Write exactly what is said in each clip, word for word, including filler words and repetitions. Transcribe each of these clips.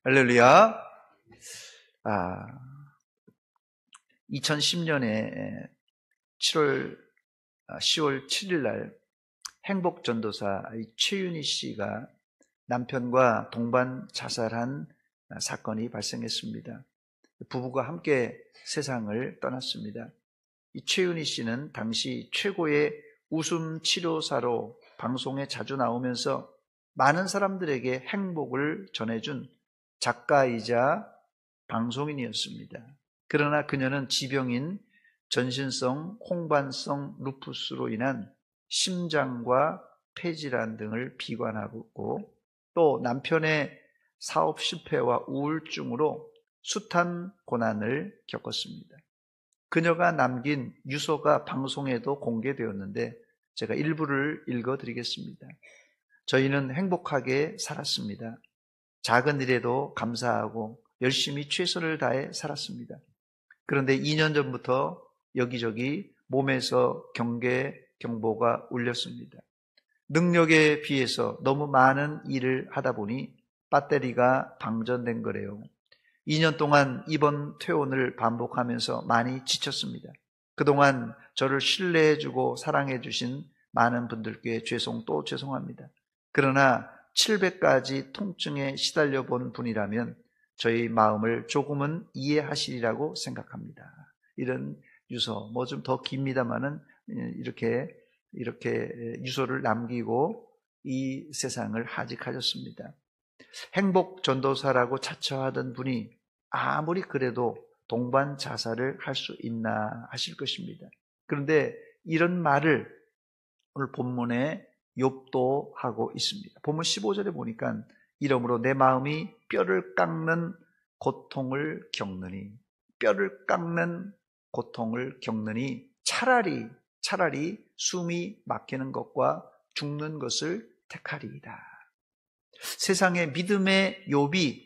할렐루야. 아, 이천십 년에 칠월, 시월 칠일 날 행복전도사 최윤희 씨가 남편과 동반 자살한 사건이 발생했습니다. 부부가 함께 세상을 떠났습니다. 이 최윤희 씨는 당시 최고의 웃음 치료사로 방송에 자주 나오면서 많은 사람들에게 행복을 전해준 작가이자 방송인이었습니다. 그러나 그녀는 지병인 전신성 홍반성 루푸스로 인한 심장과 폐질환 등을 비관하고 또 남편의 사업 실패와 우울증으로 숱한 고난을 겪었습니다. 그녀가 남긴 유서가 방송에도 공개되었는데 제가 일부를 읽어드리겠습니다. 저희는 행복하게 살았습니다. 작은 일에도 감사하고 열심히 최선을 다해 살았습니다. 그런데 이 년 전부터 여기저기 몸에서 경계 경보가 울렸습니다. 능력에 비해서 너무 많은 일을 하다 보니 배터리가 방전된 거래요. 이 년 동안 입원 퇴원을 반복하면서 많이 지쳤습니다. 그동안 저를 신뢰해주고 사랑해주신 많은 분들께 죄송 또 죄송합니다. 그러나 칠백 가지 통증에 시달려 본 분이라면 저희 마음을 조금은 이해하시리라고 생각합니다. 이런 유서, 뭐 좀 더 깁니다만은 이렇게 이렇게 유서를 남기고 이 세상을 하직하셨습니다. 행복 전도사라고 자처하던 분이 아무리 그래도 동반 자살을 할 수 있나 하실 것입니다. 그런데 이런 말을 오늘 본문에 욥도 하고 있습니다. 본문 십오 절에 보니까 이러므로 내 마음이 뼈를 깎는 고통을 겪느니 뼈를 깎는 고통을 겪느니 차라리 차라리 숨이 막히는 것과 죽는 것을 택하리이다. 세상의 믿음의 욥이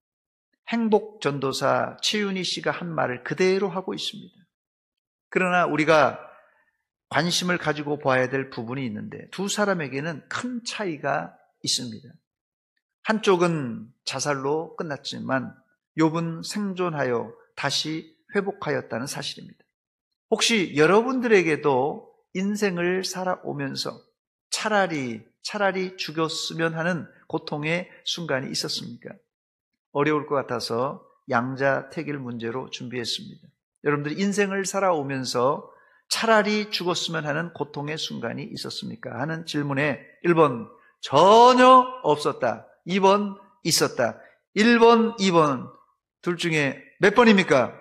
행복 전도사 최윤희 씨가 한 말을 그대로 하고 있습니다. 그러나 우리가 관심을 가지고 봐야 될 부분이 있는데 두 사람에게는 큰 차이가 있습니다. 한쪽은 자살로 끝났지만 욥은 생존하여 다시 회복하였다는 사실입니다. 혹시 여러분들에게도 인생을 살아오면서 차라리 차라리 죽였으면 하는 고통의 순간이 있었습니까? 어려울 것 같아서 양자택일 문제로 준비했습니다. 여러분들이 인생을 살아오면서 차라리 죽었으면 하는 고통의 순간이 있었습니까? 하는 질문에 일 번 전혀 없었다, 이 번 있었다, 일 번, 이 번 둘 중에 몇 번입니까?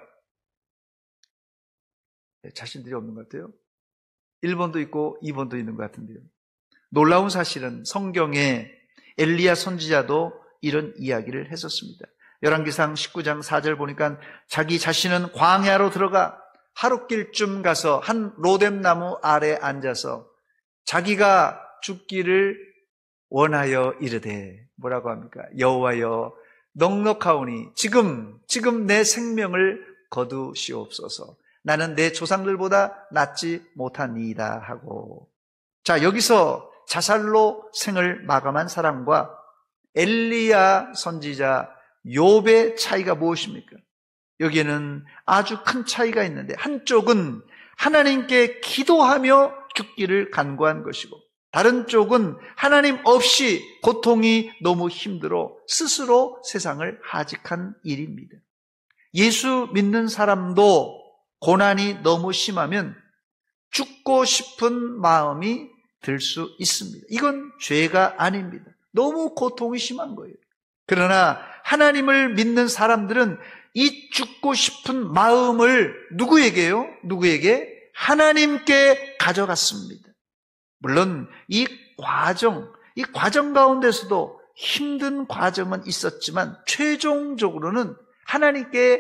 자신들이 없는 것 같아요. 일 번도 있고 이 번도 있는 것 같은데요. 놀라운 사실은 성경에 엘리야 선지자도 이런 이야기를 했었습니다. 열왕기상 십구 장 사 절 보니까 자기 자신은 광야로 들어가 하룻길쯤 가서 한 로뎀나무 아래 앉아서 자기가 죽기를 원하여 이르되 뭐라고 합니까? 여호와여 넉넉하오니 지금 지금 내 생명을 거두시옵소서. 나는 내 조상들보다 낫지 못하니이다 하고. 자, 여기서 자살로 생을 마감한 사람과 엘리야 선지자 욥의 차이가 무엇입니까? 여기에는 아주 큰 차이가 있는데 한쪽은 하나님께 기도하며 죽기를 간구한 것이고 다른 쪽은 하나님 없이 고통이 너무 힘들어 스스로 세상을 하직한 일입니다. 예수 믿는 사람도 고난이 너무 심하면 죽고 싶은 마음이 들 수 있습니다. 이건 죄가 아닙니다. 너무 고통이 심한 거예요. 그러나 하나님을 믿는 사람들은 이 죽고 싶은 마음을 누구에게요? 누구에게? 하나님께 가져갔습니다. 물론 이 과정, 이 과정 가운데서도 힘든 과정은 있었지만 최종적으로는 하나님께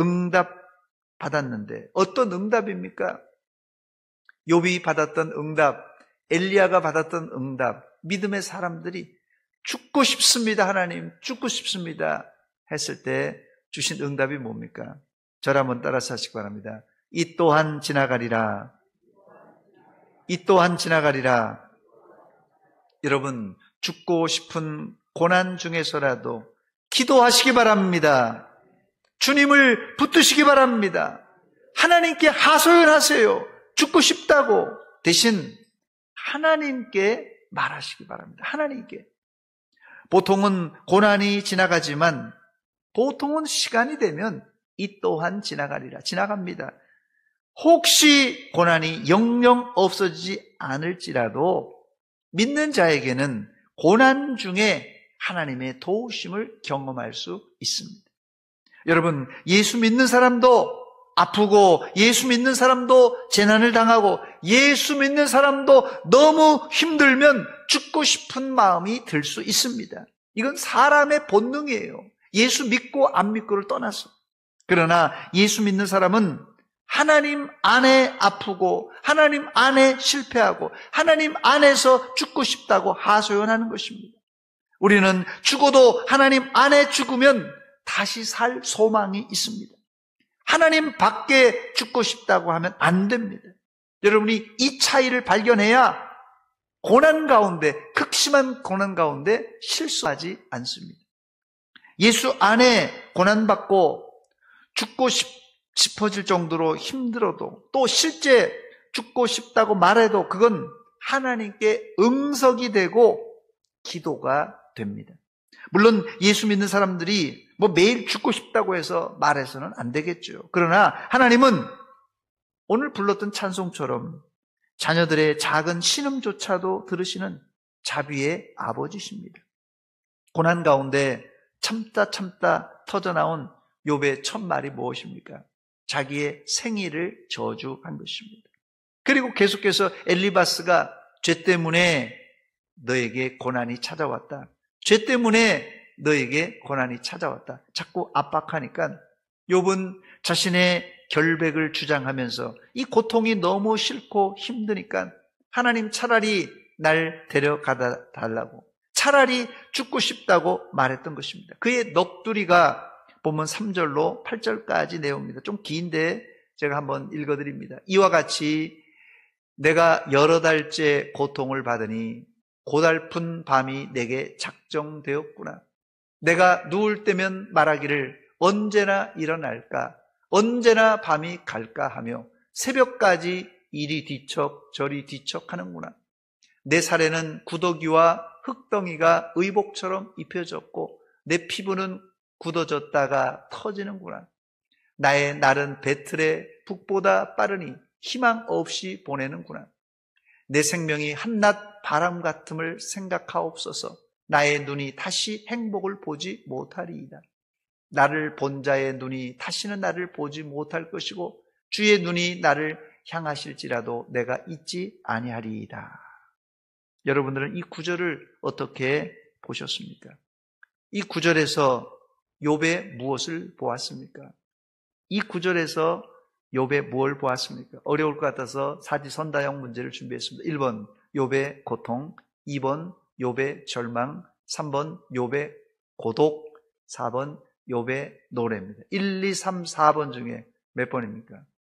응답받았는데 어떤 응답입니까? 욥이 받았던 응답, 엘리야가 받았던 응답, 믿음의 사람들이 죽고 싶습니다. 하나님, 죽고 싶습니다. 했을 때 주신 응답이 뭡니까? 저를 한번 따라서 하시기 바랍니다. 이 또한 지나가리라. 이 또한 지나가리라. 여러분, 죽고 싶은 고난 중에서라도 기도하시기 바랍니다. 주님을 붙드시기 바랍니다. 하나님께 하소연하세요. 죽고 싶다고. 대신 하나님께 말하시기 바랍니다. 하나님께. 보통은 고난이 지나가지만 보통은 시간이 되면 이 또한 지나가리라. 지나갑니다. 혹시 고난이 영영 없어지지 않을지라도 믿는 자에게는 고난 중에 하나님의 도우심을 경험할 수 있습니다. 여러분, 예수 믿는 사람도 아프고 예수 믿는 사람도 재난을 당하고 예수 믿는 사람도 너무 힘들면 죽고 싶은 마음이 들 수 있습니다. 이건 사람의 본능이에요. 예수 믿고 안 믿고를 떠나서. 그러나 예수 믿는 사람은 하나님 안에 아프고 하나님 안에 실패하고 하나님 안에서 죽고 싶다고 하소연하는 것입니다. 우리는 죽어도 하나님 안에 죽으면 다시 살 소망이 있습니다. 하나님 밖에 죽고 싶다고 하면 안 됩니다. 여러분이 이 차이를 발견해야 고난 가운데, 극심한 고난 가운데 실수하지 않습니다. 예수 안에 고난받고 죽고 싶, 싶어질 정도로 힘들어도 또 실제 죽고 싶다고 말해도 그건 하나님께 응석이 되고 기도가 됩니다. 물론 예수 믿는 사람들이 뭐 매일 죽고 싶다고 해서 말해서는 안 되겠죠. 그러나 하나님은 오늘 불렀던 찬송처럼 자녀들의 작은 신음조차도 들으시는 자비의 아버지십니다. 고난 가운데 참다 참다 터져나온 욥의 첫 말이 무엇입니까? 자기의 생일을 저주한 것입니다. 그리고 계속해서 엘리바스가 죄 때문에 너에게 고난이 찾아왔다. 죄 때문에 너에게 고난이 찾아왔다. 자꾸 압박하니까 욥은 자신의 결백을 주장하면서 이 고통이 너무 싫고 힘드니까 하나님 차라리 날 데려가다 달라고, 차라리 죽고 싶다고 말했던 것입니다. 그의 넋두리가 보면 삼 절로 팔 절까지 내용입니다. 좀 긴데 제가 한번 읽어드립니다. 이와 같이 내가 여러 달째 고통을 받으니 고달픈 밤이 내게 작정되었구나. 내가 누울 때면 말하기를 언제나 일어날까, 언제나 밤이 갈까 하며 새벽까지 이리 뒤척 저리 뒤척 하는구나. 내 살에는 구더기와 흙덩이가 의복처럼 입혀졌고 내 피부는 굳어졌다가 터지는구나. 나의 날은 배틀의 북보다 빠르니 희망 없이 보내는구나. 내 생명이 한낮 바람 같음을 생각하옵소서. 나의 눈이 다시 행복을 보지 못하리이다. 나를 본 자의 눈이 다시는 나를 보지 못할 것이고 주의 눈이 나를 향하실지라도 내가 잊지 아니하리이다. 여러분들은 이 구절을 어떻게 보셨습니까? 이 구절에서 욥의 무엇을 보았습니까? 이 구절에서 욥의 무엇을 보았습니까? 어려울 것 같아서 사지선다형 문제를 준비했습니다. 일 번 욥의 고통, 이 번 욥의 절망, 삼 번 욥의 고독, 사 번 욥의 노래입니다. 일, 이, 삼, 사 번 중에 몇 번입니까?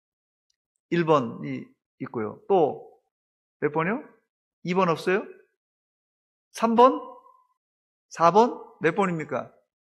일 번이 있고요. 또 몇 번이요? 이 번 없어요? 삼 번? 사 번? 몇 번입니까?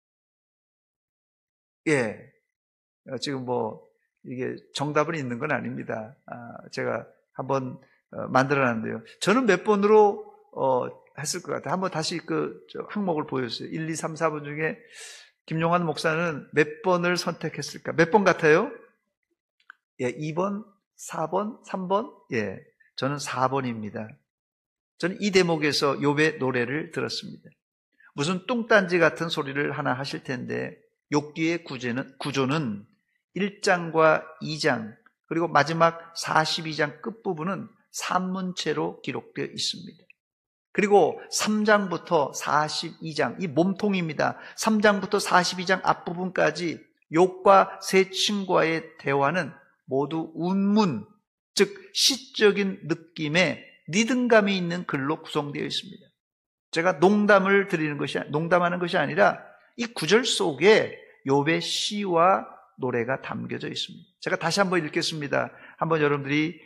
예. 지금 뭐 이게 정답은 있는 건 아닙니다. 아, 제가 한번 어, 만들어놨는데요. 저는 몇 번으로 어, 했을 것 같아요. 한번 다시 그 항목을 보여주세요. 일, 이, 삼, 사 번 중에 김용환 목사는 몇 번을 선택했을까? 몇 번 같아요? 예, 이 번, 사 번, 삼 번? 예, 저는 사 번입니다. 저는 이 대목에서 욥의 노래를 들었습니다. 무슨 뚱딴지 같은 소리를 하나 하실 텐데 욥기의 구조는, 구조는 일 장과 이 장 그리고 마지막 사십이 장 끝부분은 산문체로 기록되어 있습니다. 그리고 삼 장부터 사십이 장, 이 몸통입니다. 삼 장부터 사십이 장 앞부분까지 욥과 세 친구와의 대화는 모두 운문, 즉 시적인 느낌의 리듬감이 있는 글로 구성되어 있습니다. 제가 농담을 드리는 것이, 농담하는 것이 아니라 이 구절 속에 욥의 시와 노래가 담겨져 있습니다. 제가 다시 한번 읽겠습니다. 한번 여러분들이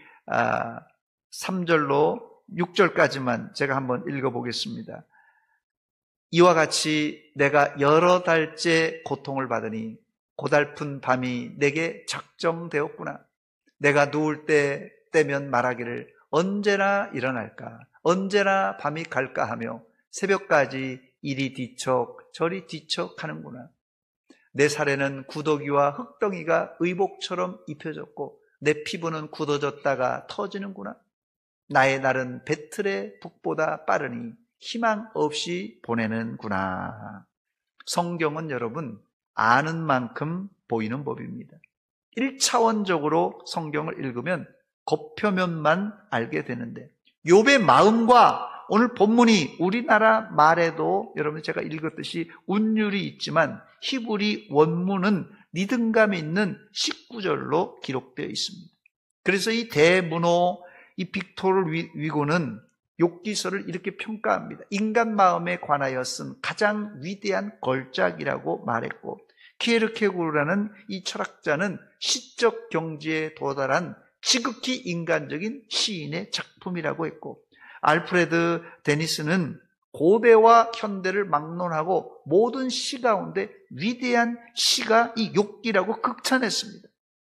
삼 절로 육 절까지만 제가 한번 읽어보겠습니다. 이와 같이 내가 여러 달째 고통을 받으니 고달픈 밤이 내게 작정되었구나. 내가 누울 때 때면 말하기를 언제나 일어날까, 언제나 밤이 갈까 하며 새벽까지 이리 뒤척 저리 뒤척 하는구나. 내 살에는 구더기와 흙덩이가 의복처럼 입혀졌고 내 피부는 굳어졌다가 터지는구나. 나의 날은 배틀의 북보다 빠르니 희망 없이 보내는구나. 성경은 여러분 아는 만큼 보이는 법입니다. 일 차원적으로 성경을 읽으면 겉표면만 알게 되는데 욥의 마음과 오늘 본문이 우리나라 말에도 여러분 제가 읽었듯이 운율이 있지만 히브리 원문은 리듬감 있는 십구 절로 기록되어 있습니다. 그래서 이 대문호 이 빅토르 위고는 욥기서를 이렇게 평가합니다. 인간 마음에 관하여 쓴 가장 위대한 걸작이라고 말했고, 키에르케고르라는 이 철학자는 시적 경지에 도달한 지극히 인간적인 시인의 작품이라고 했고, 알프레드 데니스는 고대와 현대를 막론하고 모든 시 가운데 위대한 시가 이 욥기라고 극찬했습니다.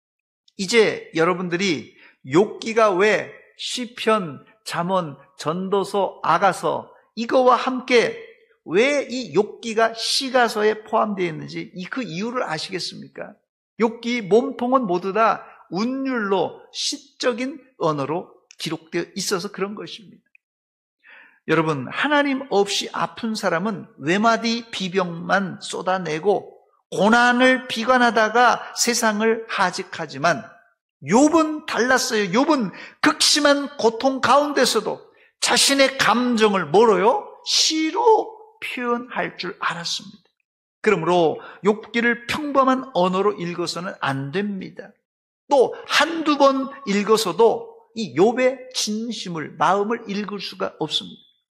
이제 여러분들이 욥기가 왜 시편, 잠언, 전도서, 아가서 이거와 함께 왜 이 욥기가 시가서에 포함되어 있는지 이 그 이유를 아시겠습니까? 욥기 몸통은 모두 다 운율로 시적인 언어로 기록되어 있어서 그런 것입니다. 여러분, 하나님 없이 아픈 사람은 외마디 비병만 쏟아내고 고난을 비관하다가 세상을 하직하지만 욥은 달랐어요. 욥은 극심한 고통 가운데서도 자신의 감정을 뭐로요? 시로 표현할 줄 알았습니다. 그러므로 욥기를 평범한 언어로 읽어서는 안 됩니다. 또 한두 번 읽어서도 이 욥의 진심을, 마음을 읽을 수가 없습니다.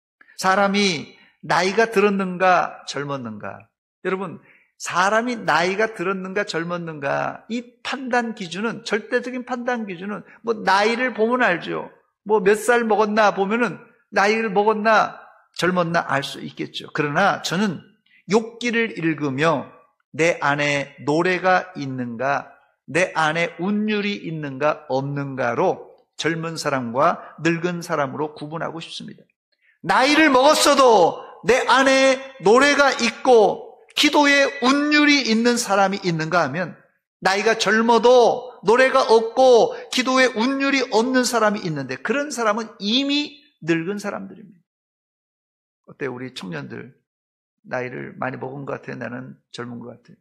사람이 나이가 들었는가 젊었는가, 여러분 사람이 나이가 들었는가 젊었는가 이 판단 기준은, 절대적인 판단 기준은 뭐 나이를 보면 알죠. 뭐 몇 살 먹었나 보면은 나이를 먹었나 젊었나 알 수 있겠죠. 그러나 저는 욥기를 읽으며 내 안에 노래가 있는가, 내 안에 운율이 있는가 없는가로 젊은 사람과 늙은 사람으로 구분하고 싶습니다. 나이를 먹었어도 내 안에 노래가 있고 기도에 운율이 있는 사람이 있는가 하면, 나이가 젊어도 노래가 없고 기도에 운율이 없는 사람이 있는데 그런 사람은 이미 늙은 사람들입니다. 어때요? 우리 청년들 나이를 많이 먹은 것 같아요? 나는 젊은 것 같아요?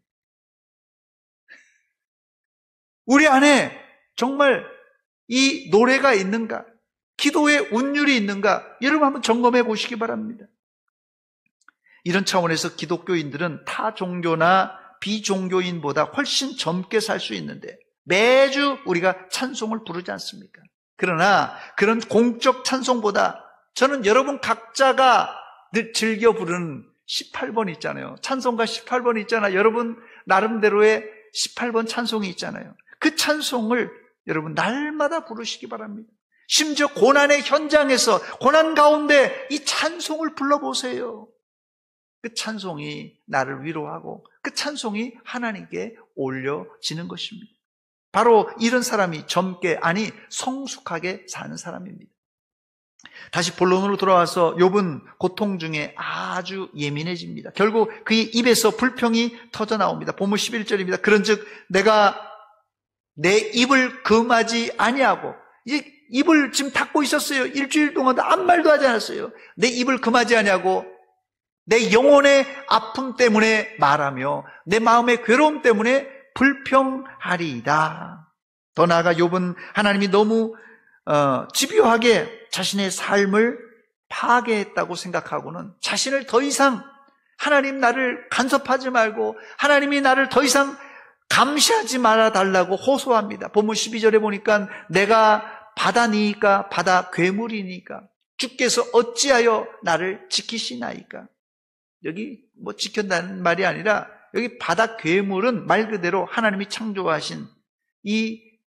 우리 안에 정말 이 노래가 있는가, 기도에 운율이 있는가, 여러분 한번 점검해 보시기 바랍니다. 이런 차원에서 기독교인들은 타 종교나 비종교인보다 훨씬 젊게 살 수 있는데 매주 우리가 찬송을 부르지 않습니까? 그러나 그런 공적 찬송보다 저는 여러분 각자가 늘 즐겨 부르는 십팔 번 있잖아요. 찬송가 십팔 번 있잖아요. 여러분 나름대로의 십팔 번 찬송이 있잖아요. 그 찬송을 여러분 날마다 부르시기 바랍니다. 심지어 고난의 현장에서, 고난 가운데 이 찬송을 불러보세요. 그 찬송이 나를 위로하고 그 찬송이 하나님께 올려지는 것입니다. 바로 이런 사람이 젊게, 아니 성숙하게 사는 사람입니다. 다시 본론으로 돌아와서 욥은 고통 중에 아주 예민해집니다. 결국 그의 입에서 불평이 터져 나옵니다. 본문 십일 절입니다. 그런즉 내가 내 입을 금하지 아니하고, 이제 입을 지금 닫고 있었어요. 일주일 동안 아무 말도 하지 않았어요. 내 입을 금하지 아니하고 내 영혼의 아픔 때문에 말하며 내 마음의 괴로움 때문에 불평하리이다. 더 나아가 욥은 하나님이 너무 어, 집요하게 자신의 삶을 파괴했다고 생각하고는 자신을 더 이상, 하나님 나를 간섭하지 말고 하나님이 나를 더 이상 감시하지 말아달라고 호소합니다. 본문 십이 절에 보니까 내가 바다니까 바다 괴물이니까 주께서 어찌하여 나를 지키시나이까. 여기 뭐 지킨다는 말이 아니라 여기 바다 괴물은 말 그대로 하나님이 창조하신 이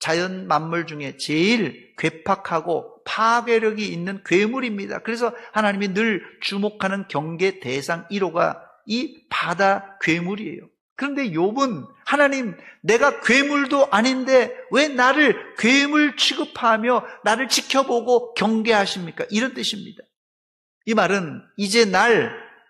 자연 만물 중에 제일 괴팍하고 파괴력이 있는 괴물입니다. 그래서 하나님이 늘 주목하는 경계 대상 일 호가 이 바다 괴물이에요. 그런데 욥은 하나님, 내가 괴물도 아닌데 왜 나를 괴물 취급하며 나를 지켜보고 경계하십니까? 이런 뜻입니다. 이 말은 이제 날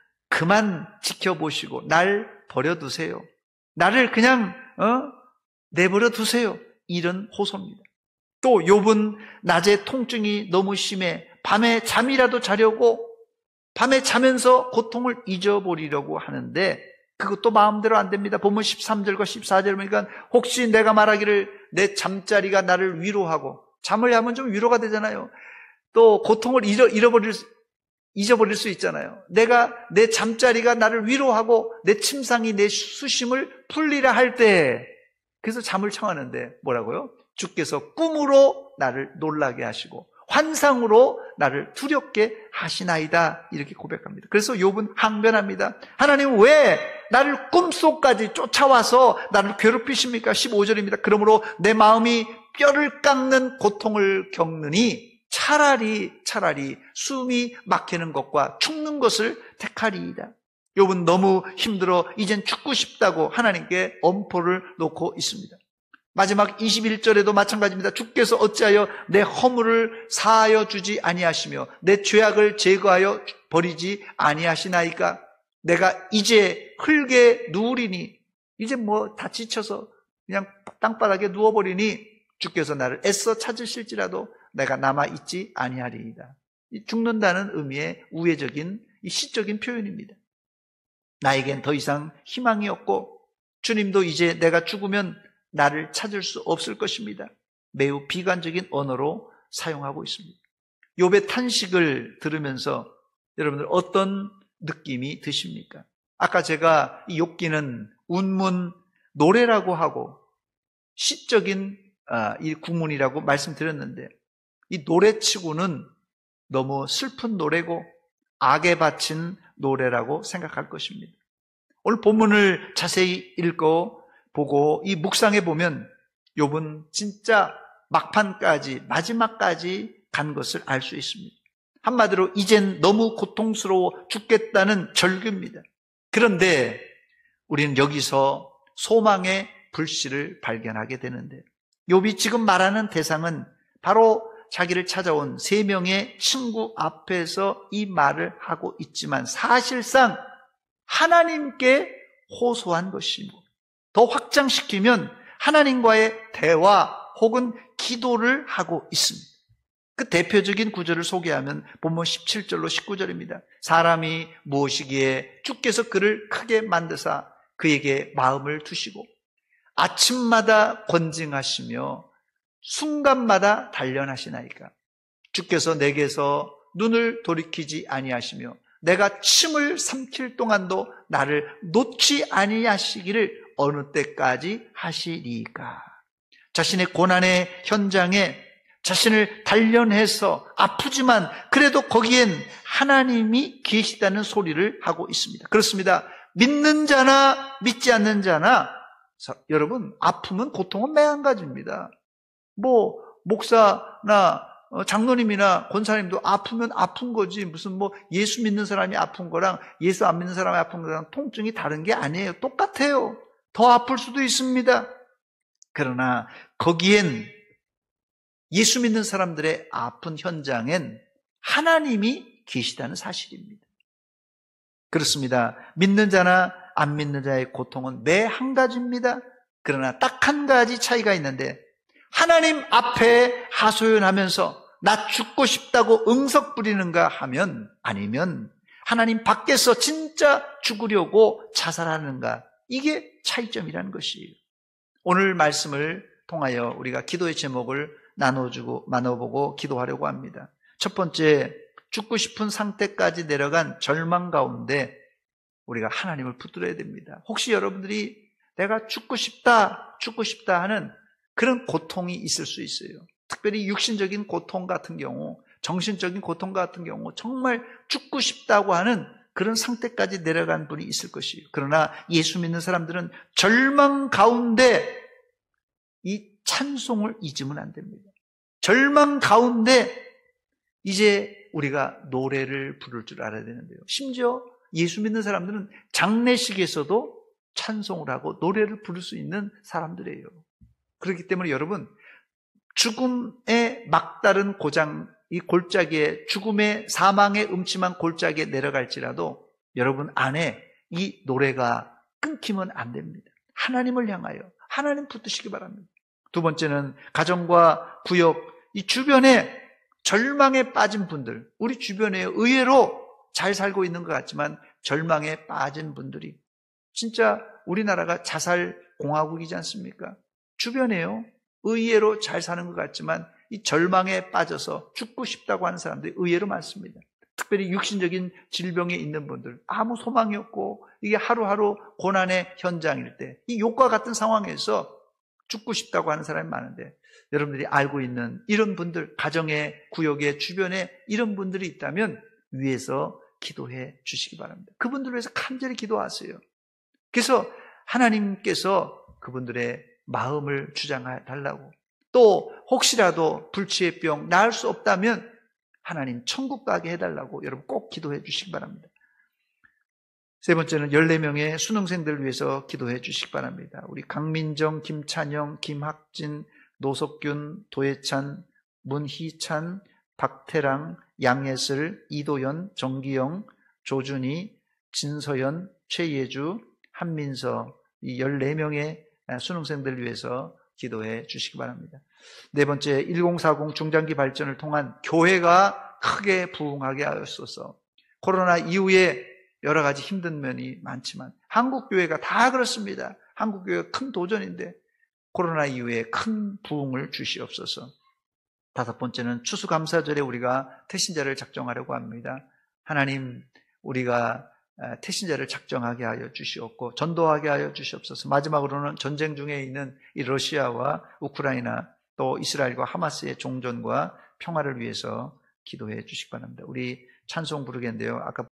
그만 지켜보시고 날 버려두세요. 나를 그냥 어? 내버려 두세요. 이런 호소입니다. 또 욥은 낮에 통증이 너무 심해 밤에 잠이라도 자려고 밤에 자면서 고통을 잊어버리려고 하는데 그것도 마음대로 안 됩니다. 본문 십삼 절과 십사 절 보니까 혹시 내가 말하기를 내 잠자리가 나를 위로하고, 잠을 하면 좀 위로가 되잖아요. 또 고통을 잃어, 잃어버릴 수, 잊어버릴 수 있잖아요. 내가 내 잠자리가 나를 위로하고 내 침상이 내 수심을 풀리라 할 때, 그래서 잠을 청하는데 뭐라고요? 주께서 꿈으로 나를 놀라게 하시고 환상으로 나를 두렵게 하시나이다, 이렇게 고백합니다. 그래서 욥은 항변합니다. 하나님, 왜 나를 꿈속까지 쫓아와서 나를 괴롭히십니까? 십오 절입니다. 그러므로 내 마음이 뼈를 깎는 고통을 겪느니 차라리 차라리 숨이 막히는 것과 죽는 것을 택하리이다. 욥은 너무 힘들어 이젠 죽고 싶다고 하나님께 엄포를 놓고 있습니다. 마지막 이십일 절에도 마찬가지입니다. 주께서 어찌하여 내 허물을 사하여 주지 아니하시며 내 죄악을 제거하여 버리지 아니하시나이까? 내가 이제 흙에 누우리니, 이제 뭐 다 지쳐서 그냥 땅바닥에 누워버리니 주께서 나를 애써 찾으실지라도 내가 남아있지 아니하리이다. 죽는다는 의미의 우회적인 이 시적인 표현입니다. 나에겐 더 이상 희망이 없고 주님도 이제 내가 죽으면 나를 찾을 수 없을 것입니다. 매우 비관적인 언어로 사용하고 있습니다. 욥의 탄식을 들으면서 여러분들 어떤 느낌이 드십니까? 아까 제가 이 욥기는 운문 노래라고 하고 시적인 이 구문이라고 말씀드렸는데, 이 노래치고는 너무 슬픈 노래고 악에 바친 노래라고 생각할 것입니다. 오늘 본문을 자세히 읽고 보고 이 묵상해 보면 욥은 진짜 막판까지, 마지막까지 간 것을 알 수 있습니다. 한마디로 이젠 너무 고통스러워 죽겠다는 절규입니다. 그런데 우리는 여기서 소망의 불씨를 발견하게 되는데, 욥이 지금 말하는 대상은 바로 자기를 찾아온 세 명의 친구 앞에서 이 말을 하고 있지만 사실상 하나님께 호소한 것이고, 더 확장시키면 하나님과의 대화 혹은 기도를 하고 있습니다. 그 대표적인 구절을 소개하면 본문 십칠 절로 십구 절입니다. 사람이 무엇이기에 주께서 그를 크게 만드사 그에게 마음을 두시고 아침마다 권징하시며 순간마다 단련하시나이까? 주께서 내게서 눈을 돌이키지 아니하시며 내가 침을 삼킬 동안도 나를 놓지 아니하시기를 어느 때까지 하시리까? 자신의 고난의 현장에 자신을 단련해서 아프지만 그래도 거기엔 하나님이 계시다는 소리를 하고 있습니다. 그렇습니다. 믿는 자나 믿지 않는 자나, 여러분, 아픔은 고통은 매한가지입니다. 뭐 목사나 장로님이나 권사님도 아프면 아픈 거지, 무슨 뭐 예수 믿는 사람이 아픈 거랑 예수 안 믿는 사람이 아픈 거랑 통증이 다른 게 아니에요. 똑같아요. 더 아플 수도 있습니다. 그러나 거기엔, 예수 믿는 사람들의 아픈 현장엔 하나님이 계시다는 사실입니다. 그렇습니다. 믿는 자나 안 믿는 자의 고통은 매 한 가지입니다. 그러나 딱 한 가지 차이가 있는데, 하나님 앞에 하소연하면서 나 죽고 싶다고 응석 부리는가 하면, 아니면 하나님 밖에서 진짜 죽으려고 자살하는가, 이게 차이점이라는 것이에요. 오늘 말씀을 통하여 우리가 기도의 제목을 나눠주고 나눠보고 기도하려고 합니다. 첫 번째, 죽고 싶은 상태까지 내려간 절망 가운데 우리가 하나님을 붙들어야 됩니다. 혹시 여러분들이 내가 죽고 싶다, 죽고 싶다 하는 그런 고통이 있을 수 있어요. 특별히 육신적인 고통 같은 경우, 정신적인 고통 같은 경우 정말 죽고 싶다고 하는 그런 상태까지 내려간 분이 있을 것이에요. 그러나 예수 믿는 사람들은 절망 가운데 이 찬송을 잊으면 안 됩니다. 절망 가운데 이제 우리가 노래를 부를 줄 알아야 되는데요. 심지어 예수 믿는 사람들은 장례식에서도 찬송을 하고 노래를 부를 수 있는 사람들이에요. 그렇기 때문에 여러분, 죽음의 막다른 고장, 이 골짜기에, 죽음의 사망의 음침한 골짜기에 내려갈지라도 여러분 안에 이 노래가 끊기면 안 됩니다. 하나님을 향하여 하나님 붙드시기 바랍니다. 두 번째는 가정과 구역, 이 주변에 절망에 빠진 분들, 우리 주변에 의외로 잘 살고 있는 것 같지만 절망에 빠진 분들이, 진짜 우리나라가 자살 공화국이지 않습니까? 주변에요, 의외로 잘 사는 것 같지만 이 절망에 빠져서 죽고 싶다고 하는 사람들이 의외로 많습니다. 특별히 육신적인 질병에 있는 분들, 아무 소망이 없고 이게 하루하루 고난의 현장일 때, 이 욕과 같은 상황에서 죽고 싶다고 하는 사람이 많은데, 여러분들이 알고 있는 이런 분들, 가정의 구역의 주변에 이런 분들이 있다면 위에서 기도해 주시기 바랍니다. 그분들을 위해서 간절히 기도하세요. 그래서 하나님께서 그분들의 마음을 주장해 달라고, 또 혹시라도 불치의 병 나을 수 없다면 하나님 천국 가게 해달라고 여러분 꼭 기도해 주시기 바랍니다. 세 번째는 열네 명의 수능생들을 위해서 기도해 주시기 바랍니다. 우리 강민정, 김찬영, 김학진, 노석균, 도예찬, 문희찬, 박태랑, 양예슬, 이도연, 정기영, 조준희, 진서연, 최예주, 한민서, 이 열네 명의 수능생들을 위해서 기도해 주시기 바랍니다. 네 번째, 천사십 중장기 발전을 통한 교회가 크게 부흥하게 하였소서. 코로나 이후에 여러 가지 힘든 면이 많지만 한국교회가 다 그렇습니다. 한국교회가 큰 도전인데 코로나 이후에 큰 부흥을 주시옵소서. 다섯 번째는 추수감사절에 우리가 태신자를 작정하려고 합니다. 하나님, 우리가 태신자를 작정하게 하여 주시옵고 전도하게 하여 주시옵소서. 마지막으로는 전쟁 중에 있는 이 러시아와 우크라이나, 또 이스라엘과 하마스의 종전과 평화를 위해서 기도해 주시기 바랍니다. 우리 찬송 부르겠는데요. 아까